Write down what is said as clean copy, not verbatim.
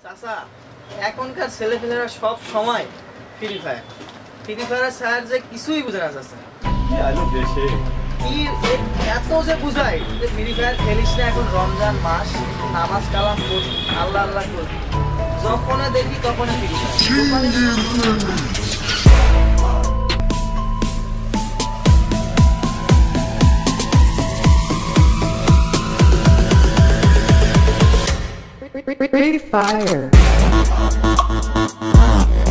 চাচা এখনকার ছেলেপেলেরা সব সময় ফ্রি ফায়ার ছাড়া যে কিছুই বুঝে না চাচা। এত যে বুঝাই যে ফ্রি ফায়ার খেলিস না, এখন রমজান মাস, নামাজ কালাম করি, আল্লাহ আল্লাহ করি, যখন দেখি তখন ফ্রি Free fire.